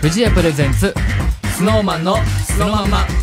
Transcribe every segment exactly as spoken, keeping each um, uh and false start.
フジヤプレゼンツスノーマンのそのまんま。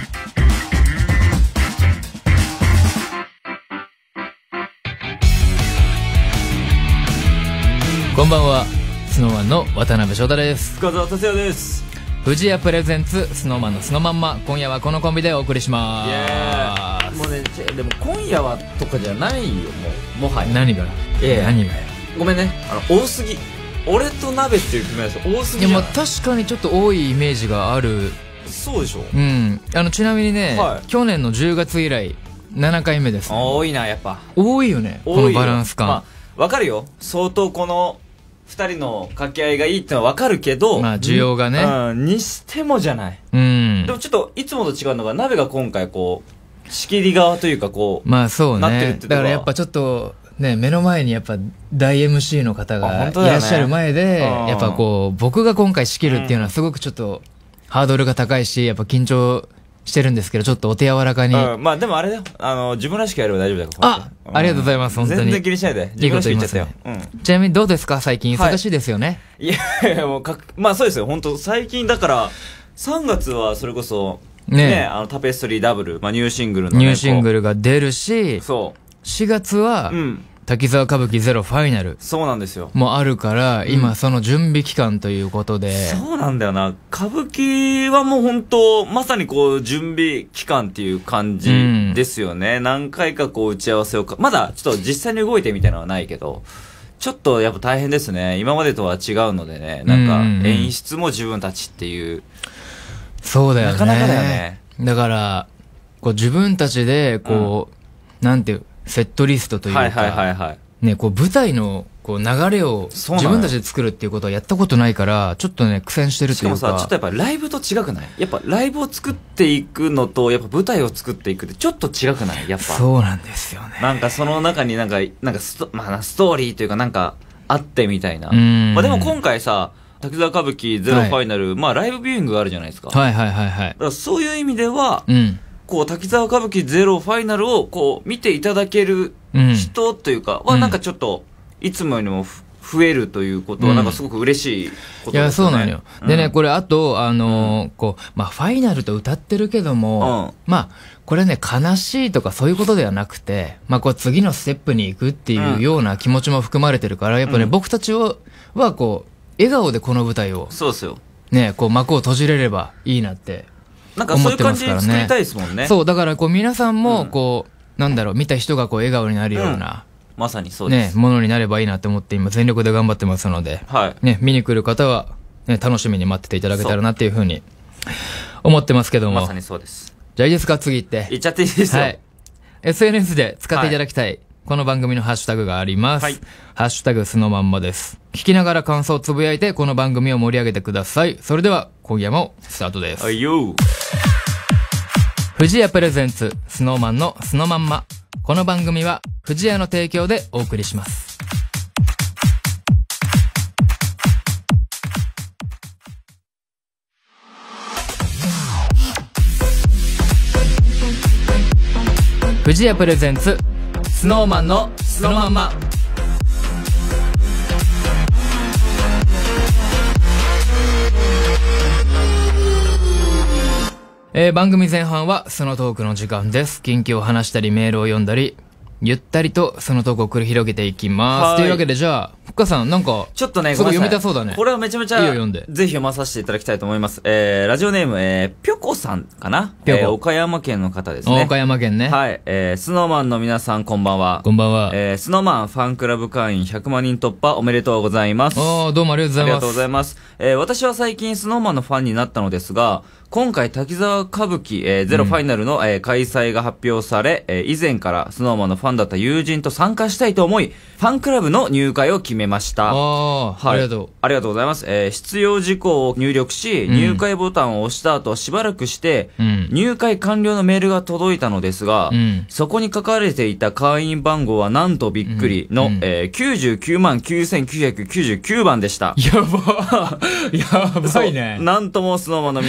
こんばんは、スノーマンの渡辺翔太です。 深澤達也です。 フジヤプレゼンツスノーマンのそのまんま。今夜はこのコンビでお送りしまーす。もうね、でも今夜はとかじゃないよ、もうもはや。 何がええ何がごめんね、あの多すぎ。俺と鍋っていう組み合わせ多すぎじゃん。 いや、まあ確かにちょっと多いイメージがある。 そうでしょ。 うん。あのちなみにね、はい、去年のじゅうがつ以来ななかいめです、ね。 多いな、やっぱ多いよね、このバランス感。 まあわかるよ、相当このふたりの掛け合いがいいってのはわかるけど、 まあ需要がね、 うん、にしてもじゃない。 うん。 でもちょっといつもと違うのが、鍋が今回こう仕切り側というかこう、 まあそうね、 なってるってとこはだからやっぱちょっとね、目の前にやっぱ大 エムシー の方がいらっしゃる前で、ね、やっぱこう僕が今回仕切るっていうのはすごくちょっとハードルが高いし、やっぱ緊張してるんですけど、ちょっとお手柔らかに、 うん、まあでもあれだよ、あの自分らしくやれば大丈夫だよ。 あ、うん、ありがとうございます。本当に全然気にしないで、自分らしく言っちゃったよ。 いいこと言いますね。うん、ちなみにどうですか、最近忙しいですよね。 はい、いやいや、もうかまあそうですよ、本当最近だからさんがつはそれこそね、ね、あのタペストリーダブル、まあ、ニューシングルの、ね、 ニューシングルが出るし、 そうしがつは、うん、滝沢歌舞伎ゼロファイナル。 そうなんですよ。 もあるから、今その準備期間ということで。 そうなんだよな。歌舞伎はもう本当、まさにこう、準備期間っていう感じですよね。うん、何回かこう、打ち合わせをか、まだちょっと実際に動いてみたいなのはないけど、ちょっとやっぱ大変ですね。今までとは違うのでね。なんか、演出も自分たちっていう。 そうだよね。 なかなかだよね。 だから、こう自分たちで、こう、うん、なんていう、セットリストというか、 はいはいはいはい、 ね、こう舞台のこう流れを自分たちで作るっていうことはやったことないから、ちょっとね、苦戦してるっていうか。 しかもさ、ちょっとやっぱライブと違くない？やっぱライブを作っていくのと、やっぱ舞台を作っていくってちょっと違くない？やっぱ。 そうなんですよね。 なんかその中になんか、なんかスト、まあ、ストーリーというかなんかあってみたいな。まあでも今回さ、滝沢歌舞伎ゼロファイナル、はい、まあライブビューイングがあるじゃないですか。 はいはいはいはい。 だからそういう意味では、 うん、 こう滝沢歌舞伎ゼロファイナルをこう見ていただける人というかは、なんかちょっといつもよりも増えるということはなんかすごく嬉しいことですね。 いや、そうなのよ。でね、これあと、あのー、こう、まあファイナルと歌ってるけども、うん、まあ、これね、悲しいとかそういうことではなくて、まあこう次のステップに行くっていうような気持ちも含まれてるから、やっぱね、うん、僕たちは、はこう、笑顔でこの舞台を、 そうですよ。 ね、こう幕を閉じれればいいなって。 なんかそういう感じで作りたいですもんね。 そう、だからこう皆さんもこう、うん、なんだろう、見た人がこう笑顔になるような、 うん、まさにそうです。 ね、ものになればいいなって思って今全力で頑張ってますので、 はい。 ね、見に来る方は、ね、楽しみに待ってていただけたらなっていうふうに思ってますけども。 まさにそうです。 じゃあいいですか、次行って。 行っちゃっていいですよ。はい。 エスエヌエス で使っていただきたい、はい、この番組のハッシュタグがあります。はい。ハッシュタグそのまんまです。聞きながら感想をつぶやいて、この番組を盛り上げてください。それでは、今夜もスタートです。 はいよ。 フジヤプレゼンツ、スノーマンのそのまんま。この番組は、フジヤの提供でお送りします。フジヤプレゼンツ、スノーマンのそのまんま。えー、番組前半はそのトークの時間です。近況を話したりメールを読んだり、ゆったりとそのトークを繰り広げていきます。というわけで、じゃあ、ふっかさん、なんか、 ちょっとね、 すごい読みたそうだね。 これはめちゃめちゃ、 いいよ読んで。 ぜひ読まさせていただきたいと思います。えー、ラジオネーム、えー、ぴょこさんかなぴょこ、えー、岡山県の方ですね。 岡山県ね。 はい。えー、スノーマンの皆さん、こんばんは。 こんばんは。 えー、スノーマンファンクラブ会員ひゃくまん人突破おめでとうございます。 あー、どうもありがとうございます。 ありがとうございます。えー、私は最近スノーマンのファンになったのですが、今回滝沢歌舞伎、えー、ゼロファイナルの、うん、えー、開催が発表され、えー、以前からスノーマンのファンだった友人と参加したいと思い、ファンクラブの入会を決めました。 ああ、はい、ありがとう。 ありがとうございます。えー、必要事項を入力し、うん、入会ボタンを押した後しばらくして、うん、入会完了のメールが届いたのですが、うん、そこに書かれていた会員番号はなんとびっくりの、うん、えー、きゅうじゅうきゅうまんきゅうせんきゅうひゃくきゅうじゅうきゅうばんでした。 やばやばいね。 なんともスノーマンの皆さんに、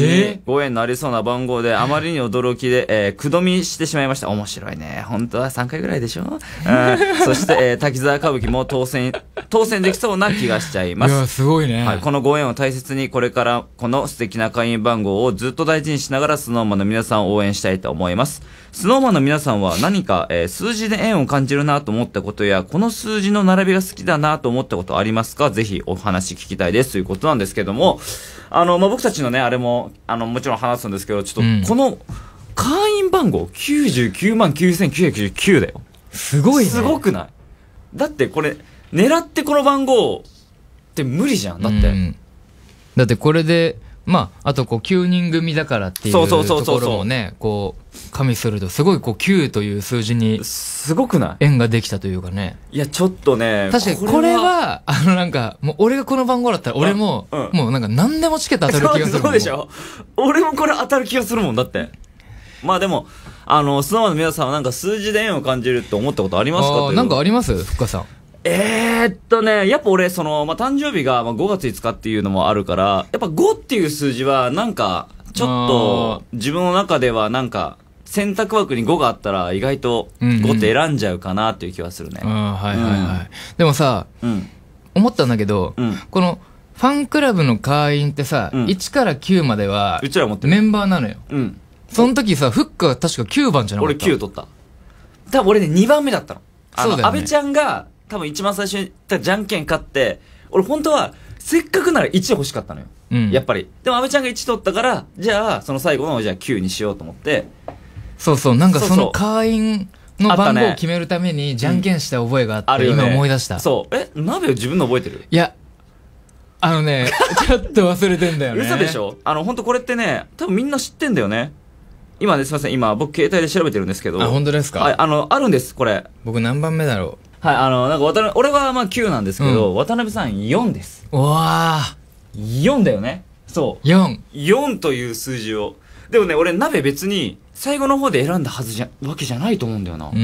にご縁のありそうな番号で、あまりに驚きで、えー、くどみしてしまいました。面白いね。本当はさんかいぐらいでしょ、うん、そして、えー、滝沢歌舞伎も当選、当選できそうな気がしちゃいます。 いや、すごいね。 はい。このご縁を大切に、これからこの素敵な会員番号をずっと大事にしながら、スノーマンの皆さんを応援したいと思います。スノーマンの皆さんは何か、えー、数字で縁を感じるなと思ったことや、この数字の並びが好きだなと思ったことありますか？ぜひお話聞きたいですということなんですけども、あの、まあ、僕たちのね、あれも、あの、もちろん話すんですけど、ちょっと、この、会員番号きゅうじゅうきゅうまんきゅうせんきゅうひゃくきゅうじゅうきゅうだよ。 すごいね。 すごくない？だってこれ、狙ってこの番号って無理じゃん。だって。うん、 だってこれで、まあ、あとこうきゅうにん組だからっていうところもね、こう、加味すると、すごいこうきゅうという数字に、 すごくない？ 縁ができたというかね。 いや、ちょっとね。 確かにこれは、あのなんか、もう俺がこの番号だったら、俺も、うん、もうなんか何でもチケット当たる気がするもん。 そうでしょ？俺もこれ当たる気がするもん、だって。まあでも、あの、スノーマンの皆さんはなんか数字で縁を感じるって思ったことありますか？ あ、なんかあります？ふっかさん。 えーっとね、やっぱ俺、その、まあ、誕生日がまあごがついつかっていうのもあるから、やっぱごっていう数字は、なんか、ちょっと、自分の中ではなんか、選択枠にごがあったら、意外とごって選んじゃうかなっていう気はするね。 うんうん、あはいはいはい。うん、でもさ、うん、思ったんだけど、うん、この、ファンクラブの会員ってさ、うん、いちからきゅうまでは、 うちら持ってるメンバーなのよ。うん。その時さ、フッカ確かきゅうばんじゃなかった？ 俺きゅう取った。多分俺ね、にばんめだったの。あの、そうだよね。安倍ちゃんが、多分一番最初に言ったじゃんけん勝って、俺本当は、せっかくならいち欲しかったのよ。うん。やっぱり。でも安倍ちゃんがいち取ったから、じゃあ、その最後の、じゃあきゅうにしようと思って。 そうそう、なんかその会員の番号を決めるために、じゃんけんした覚えがあって、うん、今思い出した。 そう。え、鍋を自分の覚えてる？ いや、あのね、ちょっと忘れてんだよね。 嘘でしょ？あの、本当これってね、多分みんな知ってんだよね。今ね、すいません。今、僕携帯で調べてるんですけど。 あ、本当ですか？ はい、あの、あるんです、これ。 僕何番目だろう？ はい、あの、なんか渡辺、俺はまあきゅうなんですけど、うん、渡辺さんよんです。 うわー。よんだよね。そう。 よん。 よんという数字を。でもね、俺鍋別に、最後の方で選んだはずじゃ、わけじゃないと思うんだよな。うん。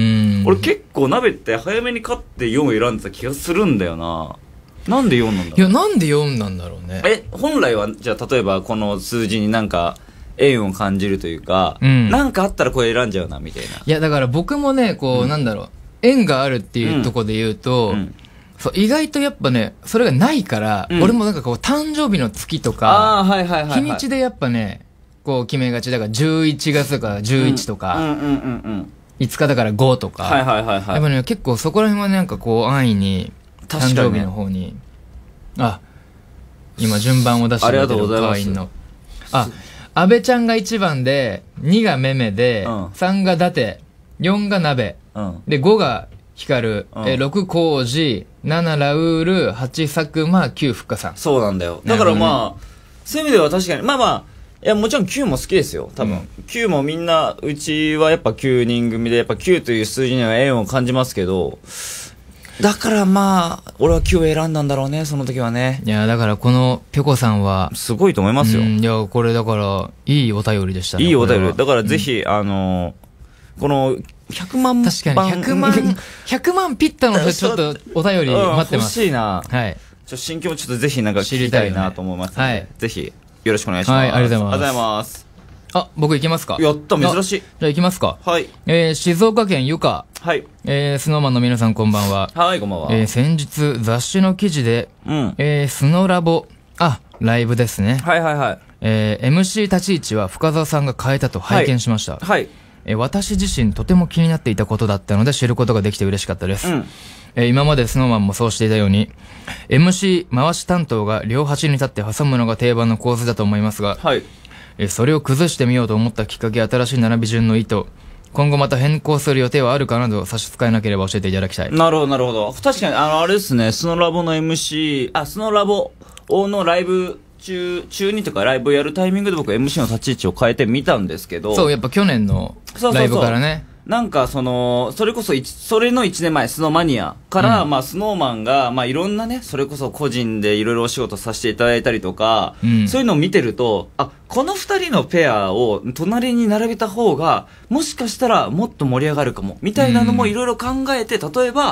俺結構鍋って早めに勝ってよんを選んでた気がするんだよな。なんでよんなんだろう？ いや、なんでよんなんだろうね。 え、本来は、じゃあ例えばこの数字になんか、縁を感じるというか、うん、なんかあったらこれ選んじゃうな、みたいな。いや、だから僕もね、こう、うん、なんだろう、縁があるっていうところで言うと、うん、そう意外とやっぱね、それがないから、うん、俺もなんかこう、誕生日の月とか、 あ、はいはいはいはい、 日にちでやっぱね、こう決めがち。だからじゅういちがつとかじゅういちとか、いつかだからごとか、 はいはいはいはい、 やっぱね、結構そこら辺はなんかこう、安易に、誕生日の方に、あ、今順番を出してくれてる会員の。あ、安倍ちゃんがいちばんで、にがめめで、うん、さんが伊達、よんが鍋、うん、でごが光、うん、えろく浩二、ななラウール、はち佐久間、きゅうふっかさん。 そうなんだよ。だからまあ、ね、そういう意味では確かに、まあまあ、いやもちろんきゅうも好きですよ、多分。うん、きゅうもみんな、うちはやっぱきゅうにん組で、やっぱきゅうという数字には縁を感じますけど、だからまあ、俺はきゅうを選んだんだろうね、その時はね。 いや、だからこのぴょこさんは。 すごいと思いますよ。うん、 いや、これだから、いいお便りでしたね。 いいお便り。だからぜひ、うん、あのー、この、ひゃくまん確かに、ひゃくまん、ひゃくまんピッタのちょっとお便り待ってます。 欲しいな。 はい。 ちょ、心境もちょっとぜひなんか聞きたいなと思いますので、ね、はい。ぜひ、よろしくお願いします。 はい、ありがとうございます。 ありがとうございます。 あ、僕行きますか？ やった、珍しい。 じゃあ行きますか。 はい。 えー、静岡県ゆか。 はい。 えー、スノーマンの皆さんこんばんは。 はい、こんばんは。 えー、先日雑誌の記事で、うん。えー、スノラボ、あ、ライブですね。 はいはいはい。 えー、エムシー 立ち位置は深澤さんが変えたと拝見しました。 はい。はい、 えー、私自身とても気になっていたことだったので知ることができて嬉しかったです。うん。えー、今までスノーマンもそうしていたように、エムシー 回し担当が両端に立って挟むのが定番の構図だと思いますが、はい。えー、それを崩してみようと思ったきっかけ、新しい並び順の意図、今後また変更する予定はあるかなど差し支えなければ教えていただきたい。 なるほどなるほど。確かにあのあれですね、スノラボの エムシー、あ、スノラボのライブ中中にとかライブをやるタイミングで僕 エムシー の立ち位置を変えてみたんですけど、 そうやっぱ去年のライブからね。そうそうそう、 なんかそのそれこそそれのいちねんまえスノマニアから、うん、まあスノーマンがまあいろんなね、それこそ個人でいろいろお仕事させていただいたりとか、うん、そういうのを見てると、あ、この二人のペアを隣に並べた方がもしかしたらもっと盛り上がるかもみたいなのもいろいろ考えて、例えば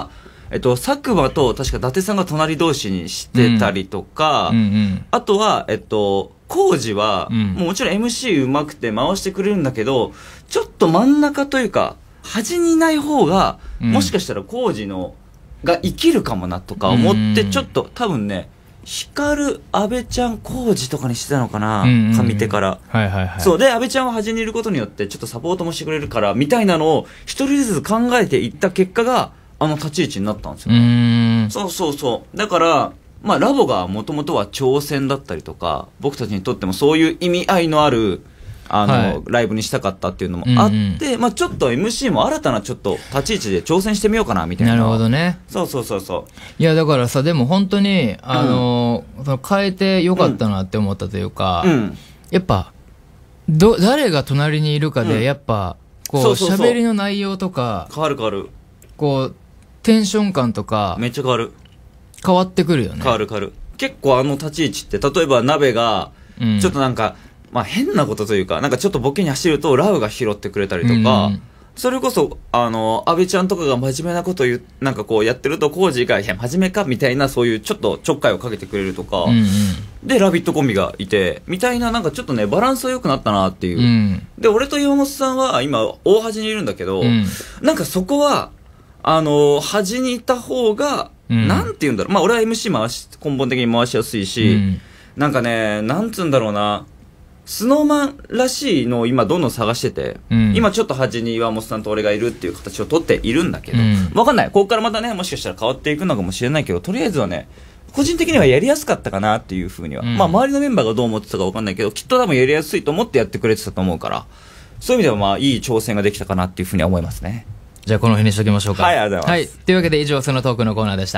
えっと、佐久間と確か伊達さんが隣同士にしてたりとか、うんうんうん、あとは、えっと、浩二は、うん、もうもちろん エムシー 上手くて回してくれるんだけど、ちょっと真ん中というか、端にいない方が、うん、もしかしたら浩二の、が生きるかもなとか思って、ちょっと多分ね、光、安倍ちゃん、浩二とかにしてたのかな、うんうん、上手から。 はいはいはい。 そう。で、安倍ちゃんは端にいることによって、ちょっとサポートもしてくれるから、みたいなのを、一人ずつ考えていった結果が、あの立ち位置になったんですよ。うーん。そうそうそう。だから、まあ、ラボがもともとは挑戦だったりとか、僕たちにとってもそういう意味合いのある、あの、はい、ライブにしたかったっていうのもあって、うんうん、まあちょっと エムシー も新たなちょっと立ち位置で挑戦してみようかなみたいな。 なるほどね。 そうそうそうそう。 いやだからさ、でも本当に、あの、うん、その変えてよかったなって思ったというか、うん、やっぱ、ど、誰が隣にいるかで、やっぱ、こう、喋りの内容とか、 変わる変わる。 こう、テンション感とか、 めっちゃ変わる。 変わってくるよね。 変わる変わる。結構あの立ち位置って、例えば鍋が、ちょっとなんか、うんまあ変なことというか、なんかちょっとボケに走るとラウが拾ってくれたりとか、うん、それこそ、あの、安倍ちゃんとかが真面目なこと言う、なんかこうやってると、コージが、いや、真面目かみたいな、そういうちょっとちょっかいをかけてくれるとか、うんうん、で、ラビットコンビがいて、みたいな、なんかちょっとね、バランスは良くなったなっていう。うん、で、俺と岩本さんは今、大端にいるんだけど、うん、なんかそこは、あの、端にいた方が、うん、なんて言うんだろう。まあ俺は エムシー 回し、根本的に回しやすいし、うん、なんかね、なんつうんだろうな、スノーマンらしいのを今どんどん探してて、うん、今ちょっと端に岩本さんと俺がいるっていう形を取っているんだけど、うん、わかんない。ここからまたね、もしかしたら変わっていくのかもしれないけど、とりあえずはね、個人的にはやりやすかったかなっていうふうには、うん、まあ周りのメンバーがどう思ってたかわかんないけど、きっと多分やりやすいと思ってやってくれてたと思うから、そういう意味ではまあいい挑戦ができたかなっていうふうには思いますね。 じゃあこの辺にしときましょうか。 はい、ありがとうございます。 はい。というわけで以上、そのトークのコーナーでした。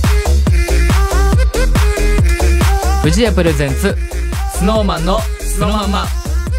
藤谷プレゼンツ、スノーマンのそのまんま。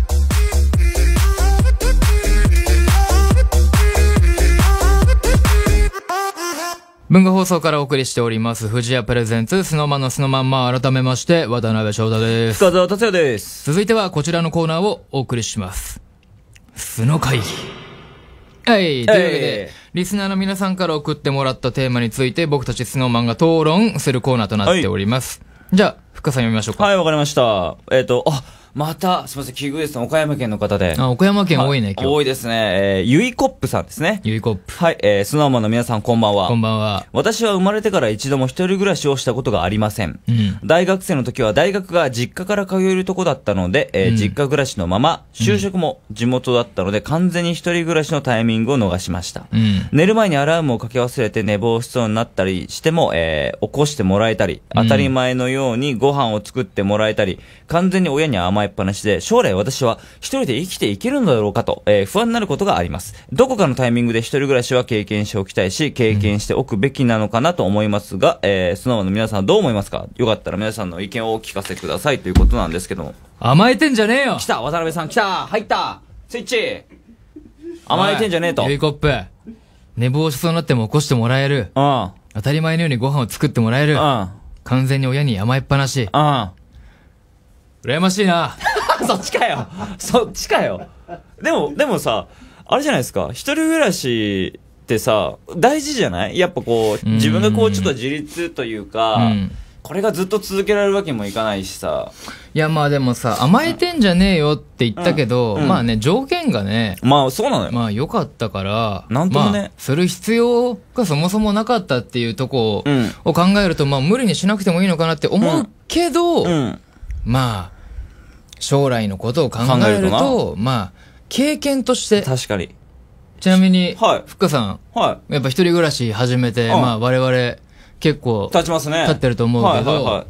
文化放送からお送りしております藤谷プレゼンツスノーマンのそのまんま。改めまして渡辺翔太です。 深澤達也です。 続いてはこちらのコーナーをお送りします。スノ会議。はい。というわけで、リスナーの皆さんから送ってもらったテーマについて僕たちスノーマンが討論するコーナーとなっております。はい、じゃあ、深さん読みましょうか。 はい、わかりました。えっと、あ、また、すみません、奇遇ですね。岡山県の方で。 あ、岡山県多いね、今日。 多いですね。えー、ゆいコップさんですね。 ゆいコップ。 はい、えー、スノーマンの皆さんこんばんは。 こんばんは。 私は生まれてから一度も一人暮らしをしたことがありません。うん、大学生の時は大学が実家から通えるとこだったので、えーうん、実家暮らしのまま、就職も地元だったので、完全に一人暮らしのタイミングを逃しました。うん、寝る前にアラームをかけ忘れて寝坊しそうになったりしても、えー、起こしてもらえたり、当たり前のようにご飯を作ってもらえたり、完全に親に甘えっぱなしで、将来私は一人で生きていけるのだろうかと、えー、不安になることがあります。どこかのタイミングで一人暮らしは経験しておきたいし、経験しておくべきなのかなと思いますが、えー、スノーマンの皆さんはどう思いますか？よかったら皆さんの意見をお聞かせくださいということなんですけども。 甘えてんじゃねえよ。 来た、渡辺さん来た、入ったスイッチ。甘えてんじゃねえと。 ゆいコップ。寝坊しそうになっても起こしてもらえる。うん。当たり前のようにご飯を作ってもらえる。うん。完全に親に甘えっぱなし。うん。羨ましいな。 そっちかよ。そっちかよ。でも、でもさ、あれじゃないですか。一人暮らしってさ、大事じゃない？やっぱこう、自分がこうちょっと自立というか、うん、これがずっと続けられるわけにもいかないしさ。 いやまあでもさ、甘えてんじゃねえよって言ったけど、うんうん、まあね、条件がね。 まあそうなのよ。 まあ良かったから、 なんともね、 まあ、する必要がそもそもなかったっていうとこを考えると、まあ無理にしなくてもいいのかなって思うけど、うんうん、まあ、将来のことを考えると、まあ、経験として。 確かに。 ちなみに、はい。ふっかさん。 はい。 やっぱ一人暮らし始めて、うん、まあ我々結構。 経ちますね。 経ってると思うけど、はいはいはい、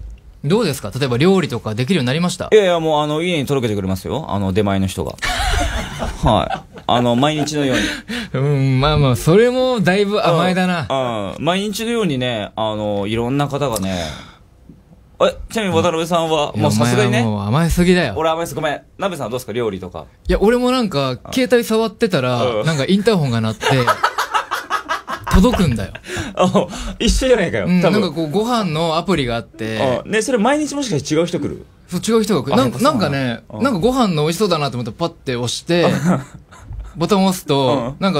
どうですか？例えば料理とかできるようになりました？ いやいや、もうあの、家に届けてくれますよ。あの、出前の人が。はい。あの、毎日のように。うん、まあまあ、それもだいぶ甘えだな。 うん。毎日のようにね、あの、いろんな方がね、え、ちなみに渡辺さんは、もうさすがにね。 もう甘えすぎだよ。 俺甘えすぎ、ごめん。なべさんはどうですか、料理とか。 いや、俺もなんか、携帯触ってたら、なんかインターホンが鳴って、届くんだよ。 一緒じゃないかよ。 うん、なんかこう、ご飯のアプリがあって。 ね、それ毎日もしかして違う人来る？ そう、違う人が来る。なんか、なんかね、なんかご飯の美味しそうだなと思ってパッて押して、ボタンを押すと、なんか、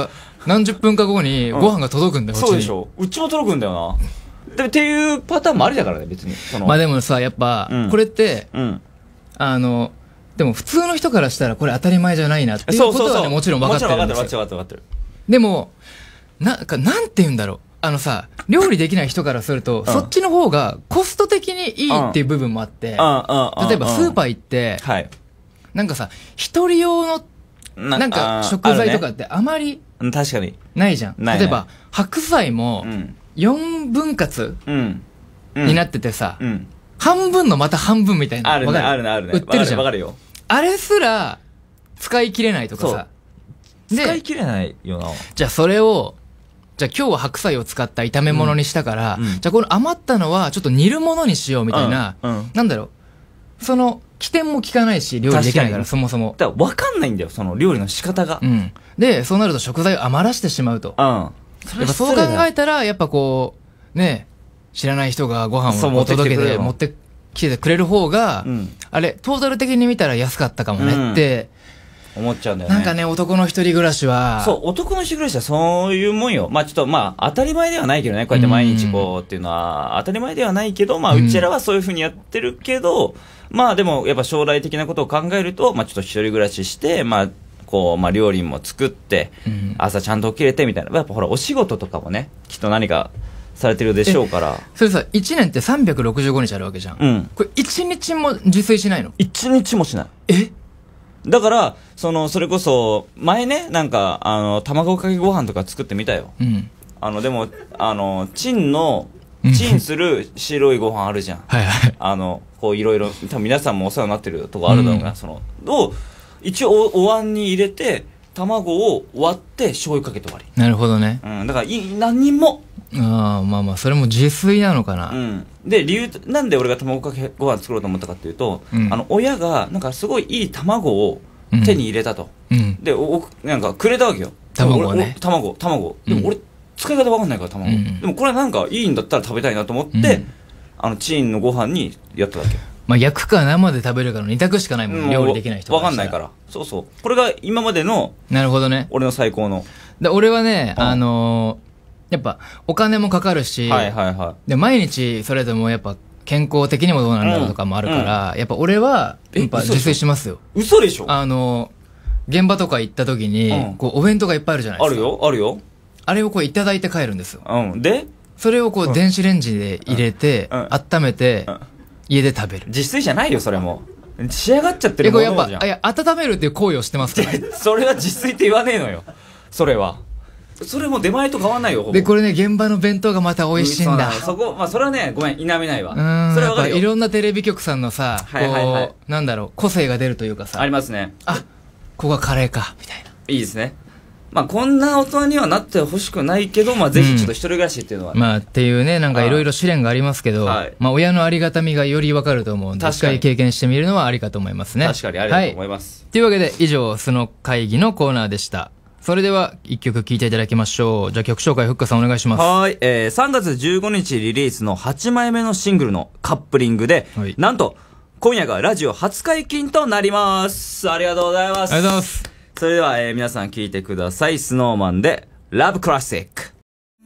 何十分か後にご飯が届くんだよ、 そうでしょ。うちも届くんだよな。でっていうパターンもありだからね、別に。そのまあでもさ、やっぱ、これって、 うん、 あの、でも普通の人からしたらこれ当たり前じゃないなっていうことはね、もちろん分かってるんですよ。 もちろん分かってる、分かってる。 でも、なんか、なんて言うんだろう。あのさ、料理できない人からすると、うん、そっちの方がコスト的にいいっていう部分もあって、例えばスーパー行って、はい、なんかさ、一人用の、なんか食材とかってあまり、 確かに。 ないじゃん。例えば、白菜も、よんぶん割になっててさ、うんうん、半分のまた半分みたいな。 あるね、あるね、あるね。 売ってるじゃん。 わかるよ。 あれすら、使い切れないとかさ。 使い切れないよな。 じゃあそれを、じゃあ今日は白菜を使った炒め物にしたから、うん、じゃあこの余ったのはちょっと煮るものにしようみたいな、うんうん、なんだろう。その、起点も効かないし、料理できないから、そもそも。 だから分かんないんだよ、その料理の仕方が。 うん。で、そうなると食材を余らしてしまうと。うん。やっぱそう考えたら、やっぱこう、ね、知らない人がご飯をお届けで持ってきてくれる方が、うん、あれ、トータル的に見たら安かったかもねって、 うん、思っちゃうんだよね。 なんかね、男の一人暮らしは。 そう、男の一人暮らしはそういうもんよ。まあちょっと、まあ当たり前ではないけどね、こうやって毎日こうっていうのは当たり前ではないけど、まあうちらはそういうふうにやってるけど、うん、まあでもやっぱ将来的なことを考えると、まあちょっと一人暮らしして、まあこう、まあ料理も作って、うん、朝ちゃんと起きれてみたいな。やっぱほらお仕事とかもね、きっと何かされてるでしょうから。 それさ、いちねんってさんびゃくろくじゅうごにちあるわけじゃん。うん。これいちにちも自炊しないの？ いち 日もしない。 え？ だから、その、それこそ、前ね、なんか、あの、卵かけご飯とか作ってみたよ。うん。あの、でも、あの、チンの、チンする白いご飯あるじゃん。 はいはい。 あの、こういろいろ、多分皆さんもお世話になってるとこあるだろうな、うん、その、を、一応お、お椀に入れて、卵を割って醤油かけて終わり。 なるほどね。 うん、だから、い、何人も。 ああ、まあまあ、それも自炊なのかな。 うん。で、理由、なんで俺が卵かけご飯作ろうと思ったかっていうと、うん、あの、親が、なんかすごいいい卵を手に入れたと。うん。で、お、なんかくれたわけよ。 卵をね。 卵、卵。でも俺、使い方わかんないから、卵。うん、でもこれなんかいいんだったら食べたいなと思って、うん、あの、チーンのご飯にやっただけ。 まあ、焼くか生で食べるかの二択しかないもん、料理できない人わかんないから。そうそう。これが今までの、 なるほどね。 俺の最高の。 で、俺はね、あのー、やっぱ、お金もかかるし、 はいはいはい。 で、毎日、それでもやっぱ、健康的にもどうなんだろうとかもあるから、うん、やっぱ俺は、やっぱ自炊しますよ。 嘘でしょ？ あのー、現場とか行った時に、うん、こう、お弁当がいっぱいあるじゃないですか。 あるよ、あるよ。 あれをこう、いただいて帰るんですよ。 うん。でそれをこう、うん、電子レンジで入れて、うん、温めて、うん家で食べる。 自炊じゃないよ、それも。仕上がっちゃってるものじゃん。 やっぱ、いや、温めるっていう行為をしてますから。 それは自炊って言わねえのよ。それは。それも出前と変わんないよ、ほぼ。 で、これね、現場の弁当がまた美味しいんだ。 うん、そこ、まあ、それはね、ごめん、否めないわ。 うん。それはやっぱいろんなテレビ局さんのさ、はいはいはい、こう、なんだろう、個性が出るというかさ。 ありますね。 あ、ここがカレーか、みたいな。 いいですね。まあ、こんな大人にはなってほしくないけど、まあ、ぜひちょっと一人暮らしっていうのは、 ねうん、まあ、っていうね、なんかいろいろ試練がありますけど、はい、まあ、親のありがたみがよりわかると思うんで、一回経験してみるのはありかと思いますね。 確かにありだと思います。 はい、というわけで、以上、その会議のコーナーでした。それでは、一曲聴いていただきましょう。じゃあ曲紹介、ふっかさんお願いします。 はい、えー、さんがつじゅうごにちリリースのはちまいめのシングルのカップリングで、はい、なんと、今夜がラジオ初解禁となります。ありがとうございます。 ありがとうございます。 それでは、えー、皆さん聴いてください。スノーマンで、ラブクラシック。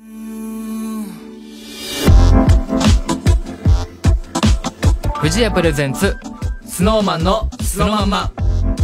藤谷プレゼンツ、スノーマンのスノーマンマ。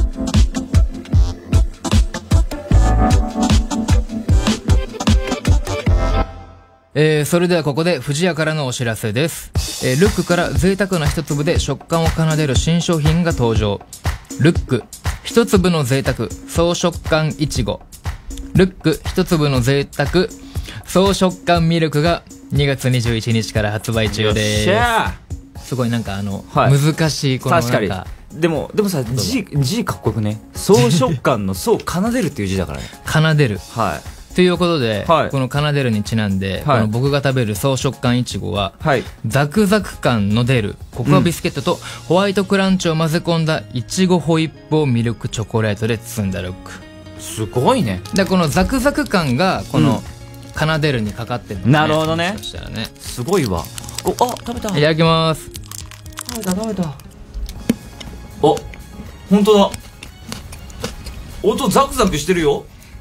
えー、それではここで藤谷からのお知らせです。えー、ルックから贅沢な一粒で食感を奏でる新商品が登場。ルック。一粒の贅沢、総食感いちご。ルック一粒の贅沢、総食感ミルクがにがつにじゅういちにちから発売中です。すごいなんかあの、はい、難しいこのなんか。確かに。でも、でもさ、字、字かっこよくね。総食感の総奏でるっていう字だからね。 奏でる。 はい。 ということで、はい、この奏でるにちなんで、はい、この僕が食べる総食感いちごは、はい、ザクザク感の出るココアビスケットとホワイトクランチを混ぜ込んだいちごホイップをミルクチョコレートで包んだルック。 すごいね。 でこのザクザク感がこの奏でるにかかってるの、 ね、なるほどね。 そしたらね、 すごいわ。お、あ、食べた。いただきます。 食べた食べた。お、本当だ。音ザクザクしてるよ。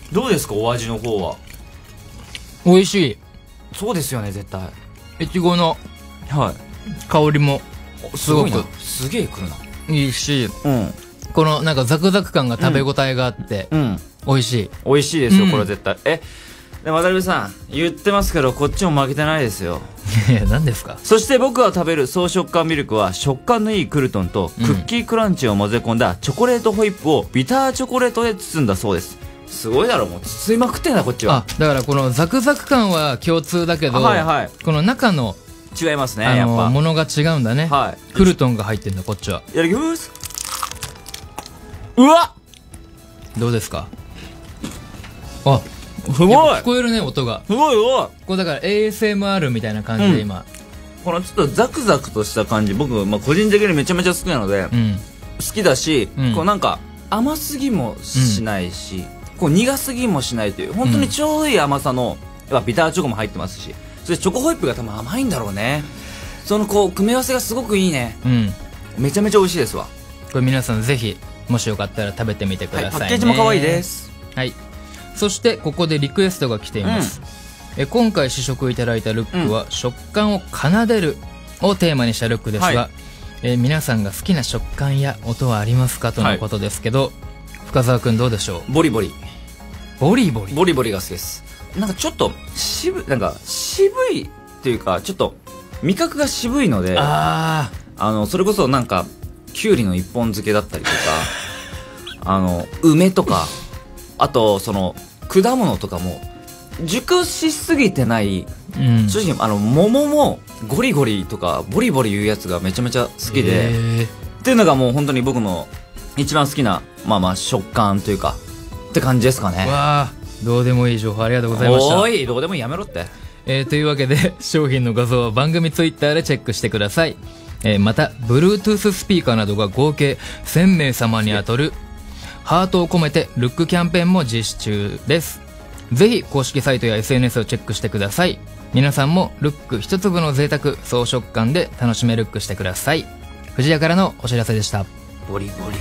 どうですか、お味の方は。 美味しい。 そうですよね、絶対。 いちごのはい香りもすごくすげえくるな。 いいし、 うん、 このなんかザクザク感が食べ応えがあって、うん、美味しい。 美味しいですよ、これは絶対。え、で渡辺さん言ってますけど、こっちも負けてないですよ。 いや、何ですか。 そして僕が食べる総食感ミルクは、食感のいいクルトンとクッキークランチを混ぜ込んだチョコレートホイップをビターチョコレートで包んだそうです。すごいだろ、もう包みまくってんなこっちは。 あ、だからこのザクザク感は共通だけど、はいはい、この中の違いますね、やっぱものが違うんだね。はい、クルトンが入ってんだこっちは。 やります。うわ、 どうですか。あ、 すごい聞こえるね、音が。 すごい。おい、 これだから エーエスエムアール みたいな感じで今、うん、 このちょっとザクザクとした感じ、僕、まあ、個人的にめちゃめちゃ好きなので、うん、好きだし、うん、こうなんか甘すぎもしないし、うん、こう苦すぎもしないという、本当にちょうどいい甘さの、やっぱビターチョコも入ってますし、それチョコホイップが多分甘いんだろうね。そのこう組み合わせがすごくいいね。うん、めちゃめちゃ美味しいですわ。 これ皆さんぜひもしよかったら食べてみてくださいね。はい、 パッケージも可愛いです。 はい。そしてここでリクエストが来ています。うん、え今回試食いただいたルックは、うん、食感を奏でるをテーマにしたルックですが、はい、え皆さんが好きな食感や音はありますかとのことですけど、はい、深澤くんどうでしょう。 ボリボリ。 ボリボリ。 ボリボリが好きです。なんかちょっと渋、なんか渋いっていうか、ちょっと味覚が渋いので、ああのそれこそなんかきゅうりの一本漬けだったりとかあの梅とか、あとその果物とかも熟しすぎてない、うん、正直あの桃もゴリゴリとかボリボリいうやつがめちゃめちゃ好きで、っていうのがもう本当に僕の一番好きな、まあまあ食感というかって感じですかね。 わあ、どうでもいい情報ありがとうございました。 おい、どうでもいいやめろって。 えー、というわけで商品の画像は番組ツイッターでチェックしてください。えー、また Bluetooth スピーカーなどが合計せんめい様に当たるハートを込めてルックキャンペーンも実施中です。ぜひ公式サイトや エスエヌエス をチェックしてください。皆さんもルック一粒の贅沢総食感で楽しめルックしてください。藤谷からのお知らせでした。 ボリボリ。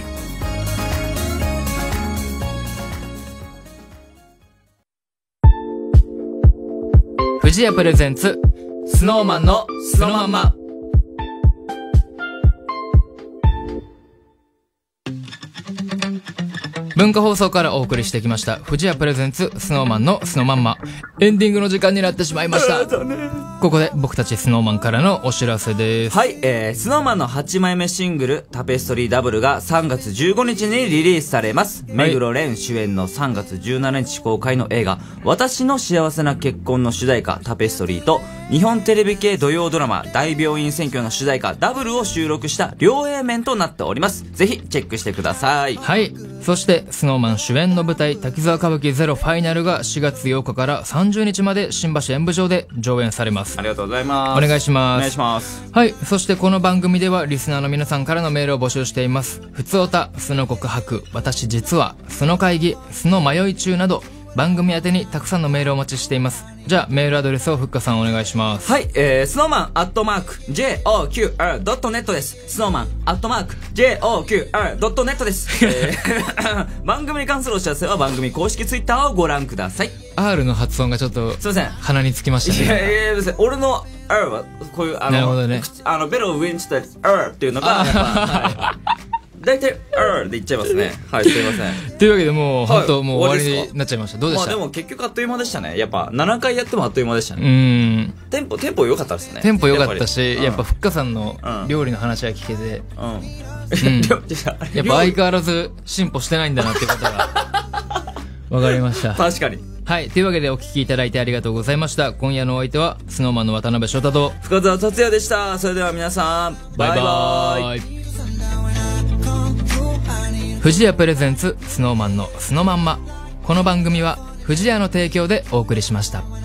藤谷プレゼンツスノーマンのスノマンマ。文化放送からお送りしてきました藤谷プレゼンツスノーマンのスノマンマ。エンディングの時間になってしまいました。ここで僕たちスノーマンからのお知らせです。 はい、えー、スノーマンのはちまいめシングルタペストリーダブルがさんがつじゅうごにちにリリースされます。目黒蓮主演のさんがつじゅうしちにち公開の映画私の幸せな結婚の主題歌タペストリーと日本テレビ系土曜ドラマ大病院選挙の主題歌ダブルを収録した両 A 面となっております。ぜひチェックしてください。 はい、そしてスノーマン主演の舞台滝沢歌舞伎ゼロファイナルがしがつようかからさんじゅうにちまで新橋演舞場で上演されます。 ありがとうございます。 お願いします。 お願いします。 はい、そしてこの番組ではリスナーの皆さんからのメールを募集しています。ふつおた、素の告白、私実は、素の会議、素の迷い中など番組宛てにたくさんのメールをお待ちしています。じゃあメールアドレスをふっかさんお願いします。 はい、えー、スノーマンアットマーク ジェイオーキューアールドットネット です。スノーマンアットマーク ジェイオーキューアールドットネット です。えー、番組に関するお知らせは番組公式ツイッターをご覧ください。 R の発音がちょっとすいません鼻につきましたね。 いやいやいや、俺の R はこういうあの、 なるほどね、 あのベロを上にした R っていうのがやっぱ、はい、大体 R で言っちゃいますね。はい、すいません。 というわけでもう、はい、本当もう終わりになっちゃいました。どうでした？ まあでも結局あっという間でしたね。やっぱななかいやってもあっという間でしたね。うん。テンポテンポ良かったですね。 テンポ良かったし、やっぱふっかさんの料理の話が聞けて、うん。うん、やっぱ相変わらず進歩してないんだなってことがわかりました。 確かに。 はい。というわけでお聞きいただいてありがとうございました。今夜のお相手は、スノーマンの渡辺翔太と、 深澤達也でした。それでは皆さん、バイバイ。バイバイ。 藤谷プレゼンツ、スノーマンのスノマンマ。この番組は、藤谷の提供でお送りしました。